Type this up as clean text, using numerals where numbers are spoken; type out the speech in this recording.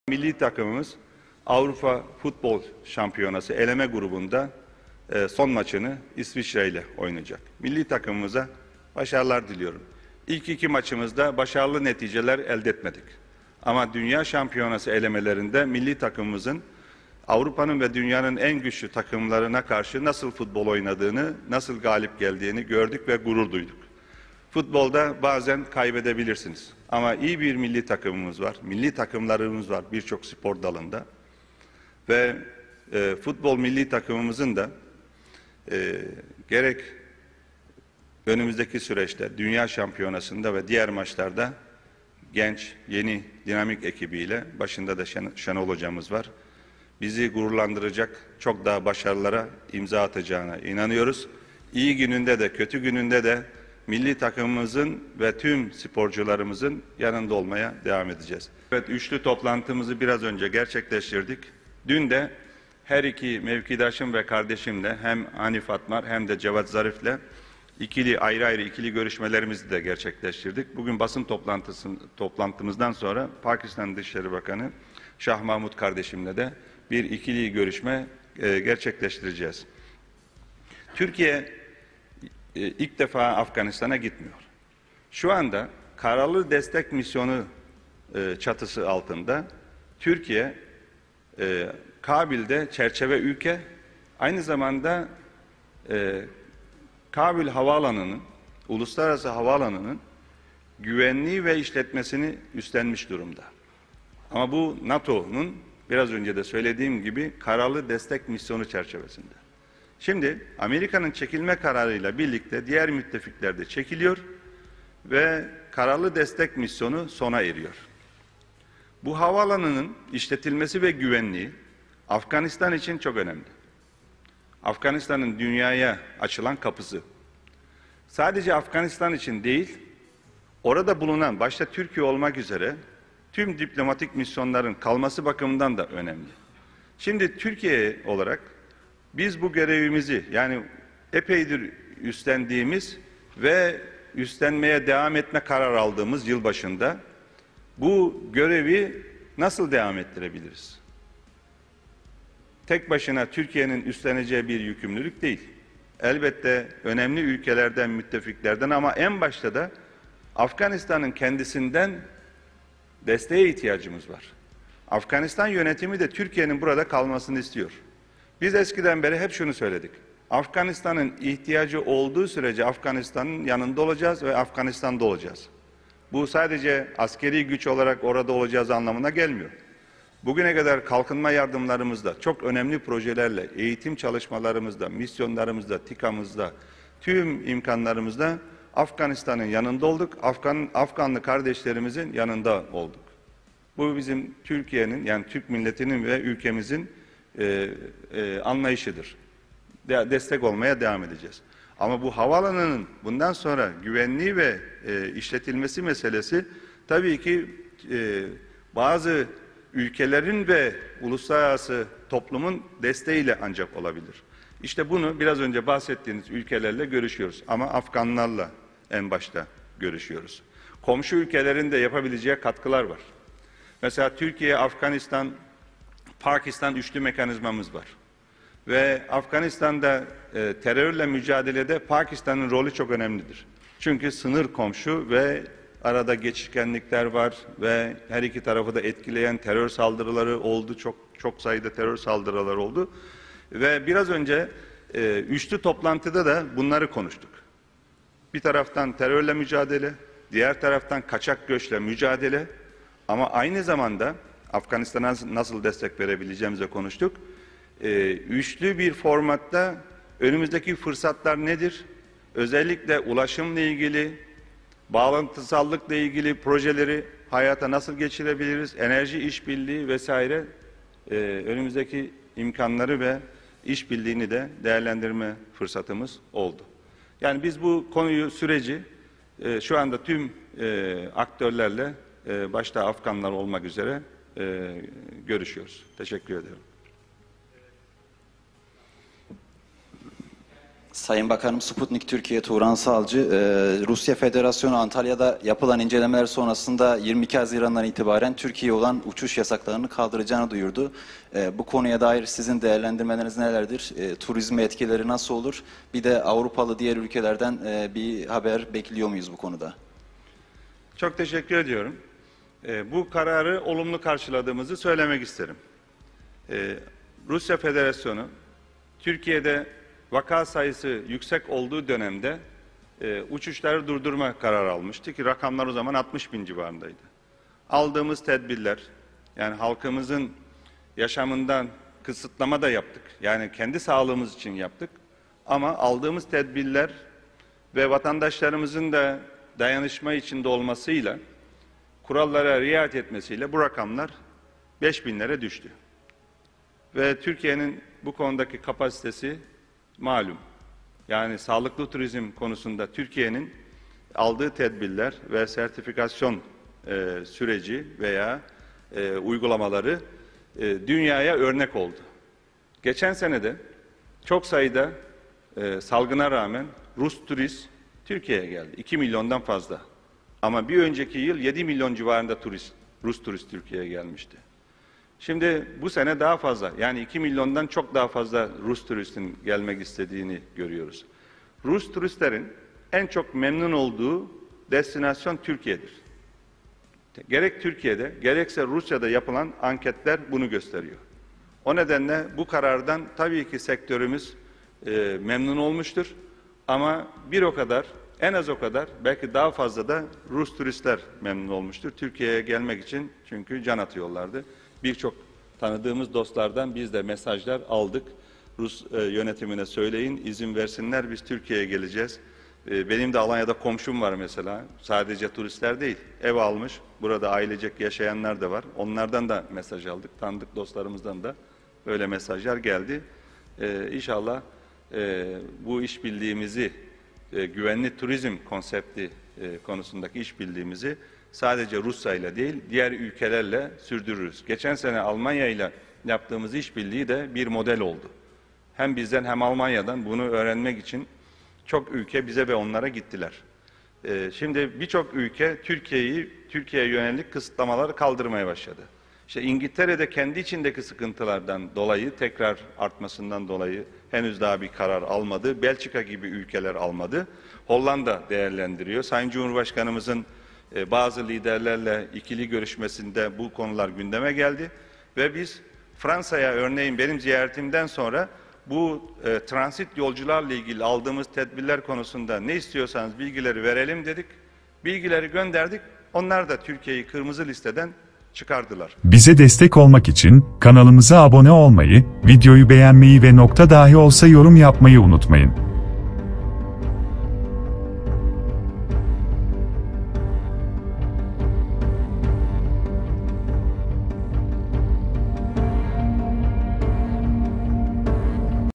Milli takımımız Avrupa Futbol Şampiyonası eleme grubunda son maçını İsviçre ile oynayacak. Milli takımımıza başarılar diliyorum. İlk iki maçımızda başarılı neticeler elde etmedik. Ama Dünya Şampiyonası elemelerinde milli takımımızın Avrupa'nın ve dünyanın en güçlü takımlarına karşı nasıl futbol oynadığını, nasıl galip geldiğini gördük ve gurur duyduk. Futbolda bazen kaybedebilirsiniz. Ama iyi bir milli takımımız var, milli takımlarımız var birçok spor dalında. Ve futbol milli takımımızın da gerek önümüzdeki süreçte Dünya Şampiyonası'nda ve diğer maçlarda genç, yeni, dinamik ekibiyle başında da Şenol Hocamız var. Bizi gururlandıracak çok daha başarılara imza atacağına inanıyoruz. İyi gününde de kötü gününde de milli takımımızın ve tüm sporcularımızın yanında olmaya devam edeceğiz. Evet, üçlü toplantımızı biraz önce gerçekleştirdik. Dün de her iki mevkidaşım ve kardeşimle hem Hanif Atmar hem de Cevat Zarif'le ayrı ayrı ikili görüşmelerimizi de gerçekleştirdik. Bugün basın toplantımızdan sonra Pakistan Dışişleri Bakanı Şah Mahmud kardeşimle de bir ikili görüşme gerçekleştireceğiz. Türkiye ilk defa Afganistan'a gitmiyor. Şu anda Kararlı Destek Misyonu çatısı altında Türkiye Kabil'de çerçeve ülke, aynı zamanda Kabil Havaalanı'nın, uluslararası havaalanının güvenliği ve işletmesini üstlenmiş durumda. Ama bu NATO'nun biraz önce de söylediğim gibi Kararlı Destek Misyonu çerçevesinde. Şimdi Amerika'nın çekilme kararıyla birlikte diğer müttefikler de çekiliyor ve Kararlı Destek Misyonu sona eriyor. Bu havaalanının işletilmesi ve güvenliği Afganistan için çok önemli. Afganistan'ın dünyaya açılan kapısı. Sadece Afganistan için değil, orada bulunan başta Türkiye olmak üzere tüm diplomatik misyonların kalması bakımından da önemli. Şimdi Türkiye olarak biz bu görevimizi, yani epeydir üstlendiğimiz ve üstlenmeye devam etme kararı aldığımız yılbaşında bu görevi nasıl devam ettirebiliriz? Tek başına Türkiye'nin üstleneceği bir yükümlülük değil. Elbette önemli ülkelerden, müttefiklerden ama en başta da Afganistan'ın kendisinden desteğe ihtiyacımız var. Afganistan yönetimi de Türkiye'nin burada kalmasını istiyor. Biz eskiden beri hep şunu söyledik. Afganistan'ın ihtiyacı olduğu sürece Afganistan'ın yanında olacağız ve Afganistan'da olacağız. Bu sadece askeri güç olarak orada olacağız anlamına gelmiyor. Bugüne kadar kalkınma yardımlarımızda, çok önemli projelerle, eğitim çalışmalarımızda, misyonlarımızda, TİKA'mızda, tüm imkanlarımızda Afganistan'ın yanında olduk, Afganlı kardeşlerimizin yanında olduk. Bu bizim Türkiye'nin, yani Türk milletinin ve ülkemizin anlayışıdır. Destek olmaya devam edeceğiz. Ama bu havaalanının bundan sonra güvenliği ve işletilmesi meselesi tabii ki bazı ülkelerin ve uluslararası toplumun desteğiyle ancak olabilir. İşte bunu biraz önce bahsettiğiniz ülkelerle görüşüyoruz. Ama Afganlarla en başta görüşüyoruz. Komşu ülkelerin de yapabileceği katkılar var. Mesela Türkiye, Afganistan, Pakistan üçlü mekanizmamız var. Ve Afganistan'da terörle mücadelede Pakistan'ın rolü çok önemlidir. Çünkü sınır komşu ve arada geçişkenlikler var ve her iki tarafı da etkileyen terör saldırıları oldu. Çok sayıda terör saldırıları oldu. Ve biraz önce üçlü toplantıda da bunları konuştuk. Bir taraftan terörle mücadele, diğer taraftan kaçak göçle mücadele ama aynı zamanda Afganistan'a nasıl destek verebileceğimize konuştuk. Üçlü bir formatta önümüzdeki fırsatlar nedir? Özellikle ulaşımla ilgili, bağlantısallıkla ilgili projeleri hayata nasıl geçirebiliriz? Enerji işbirliği vesaire önümüzdeki imkanları ve işbirliğini de değerlendirme fırsatımız oldu. Yani biz bu konuyu, süreci şu anda tüm aktörlerle başta Afganlar olmak üzere görüşüyoruz. Teşekkür ederim. Sayın Bakanım, Sputnik Türkiye Turan Salcı, Rusya Federasyonu Antalya'da yapılan incelemeler sonrasında 22 Haziran'dan itibaren Türkiye'ye olan uçuş yasaklarını kaldıracağını duyurdu. Bu konuya dair sizin değerlendirmeleriniz nelerdir? Turizme etkileri nasıl olur? Bir de Avrupalı diğer ülkelerden bir haber bekliyor muyuz bu konuda? Çok teşekkür ediyorum. Bu kararı olumlu karşıladığımızı söylemek isterim. Rusya Federasyonu, Türkiye'de vaka sayısı yüksek olduğu dönemde uçuşları durdurma kararı almıştı ki rakamlar o zaman 60 bin civarındaydı. Aldığımız tedbirler, yani halkımızın yaşamından kısıtlama da yaptık. Yani kendi sağlığımız için yaptık. Ama aldığımız tedbirler ve vatandaşlarımızın da dayanışma içinde olmasıyla, kurallara riayet etmesiyle bu rakamlar 5 binlere düştü. Ve Türkiye'nin bu konudaki kapasitesi malum. Yani sağlıklı turizm konusunda Türkiye'nin aldığı tedbirler ve sertifikasyon süreci veya uygulamaları dünyaya örnek oldu. Geçen sene de çok sayıda salgına rağmen Rus turist Türkiye'ye geldi. 2 milyondan fazla. Ama bir önceki yıl 7 milyon civarında Rus turist Türkiye'ye gelmişti. Şimdi bu sene daha fazla, yani 2 milyondan çok daha fazla Rus turistin gelmek istediğini görüyoruz. Rus turistlerin en çok memnun olduğu destinasyon Türkiye'dir. Gerek Türkiye'de, gerekse Rusya'da yapılan anketler bunu gösteriyor. O nedenle bu karardan tabii ki sektörümüz memnun olmuştur. Ama bir o kadar, en az o kadar, belki daha fazla da Rus turistler memnun olmuştur. Türkiye'ye gelmek için çünkü can atıyorlardı. Birçok tanıdığımız dostlardan biz de mesajlar aldık. Rus yönetimine söyleyin, izin versinler, biz Türkiye'ye geleceğiz. Benim de Alanya'da komşum var mesela. Sadece turistler değil, ev almış. Burada ailecek yaşayanlar da var. Onlardan da mesaj aldık. Tanıdık dostlarımızdan da böyle mesajlar geldi. İnşallah bu işbirliğimizi, güvenli turizm konsepti konusundaki işbirliğimizi sadece Rusya ile değil, diğer ülkelerle sürdürürüz. Geçen sene Almanya ile yaptığımız işbirliği de bir model oldu. Hem bizden hem Almanya'dan bunu öğrenmek için çok ülke bize ve onlara gittiler. Şimdi birçok ülke Türkiye'ye yönelik kısıtlamaları kaldırmaya başladı. İşte İngiltere'de kendi içindeki sıkıntılardan dolayı, tekrar artmasından dolayı henüz daha bir karar almadı. Belçika gibi ülkeler almadı. Hollanda değerlendiriyor. Sayın Cumhurbaşkanımızın bazı liderlerle ikili görüşmesinde bu konular gündeme geldi. Ve biz Fransa'ya örneğin benim ziyaretimden sonra bu transit yolcularla ilgili aldığımız tedbirler konusunda ne istiyorsanız bilgileri verelim dedik. Bilgileri gönderdik. Onlar da Türkiye'yi kırmızı listeden çıkardılar. Bize destek olmak için kanalımıza abone olmayı, videoyu beğenmeyi ve nokta dahi olsa yorum yapmayı unutmayın.